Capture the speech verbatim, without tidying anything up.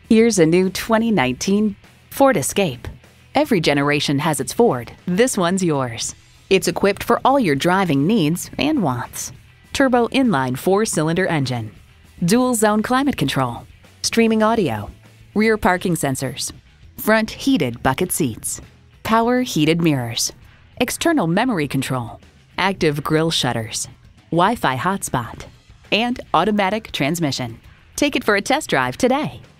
Here's a new twenty nineteen Ford Escape. Every generation has its Ford. This one's yours. It's equipped for all your driving needs and wants. Turbo inline four-cylinder engine. Dual zone climate control. Streaming audio. Rear parking sensors. Front heated bucket seats. Power heated mirrors. External memory control. Active grille shutters. Wi-Fi hotspot. And automatic transmission. Take it for a test drive today.